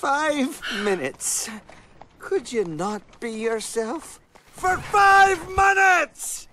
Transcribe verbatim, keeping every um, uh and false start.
Five minutes. Could you not be yourself? For five minutes!